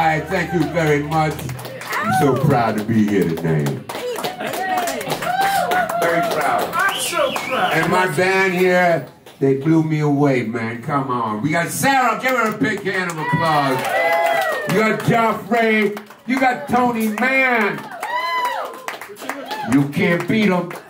right, thank you very much. I'm so proud to be here today. Very proud. I'm so proud. And my band here, they blew me away, man. Come on. We got Sarah. Give her a big hand of applause. You got Joffrey. You got Tony Mann. You can't beat them.